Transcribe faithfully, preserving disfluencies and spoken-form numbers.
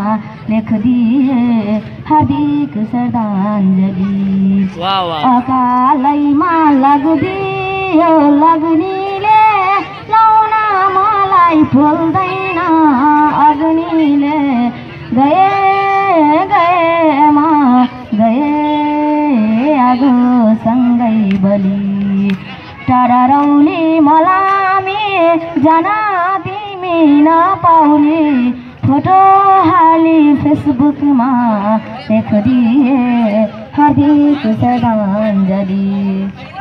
लेखदिए हार्दिक श्रद्धाञ्जली। अकालैमा लाग्दियो लाग्नीले लाउन मलाई फुल्दैन अग्निले गए गएमा गए आगो सँगै बलि टाढा रौली मलामी जान तिमी नपाउने फोटो हाली फेसबुकमा लेखदिए हार्दिक श्रद्धाञ्जली।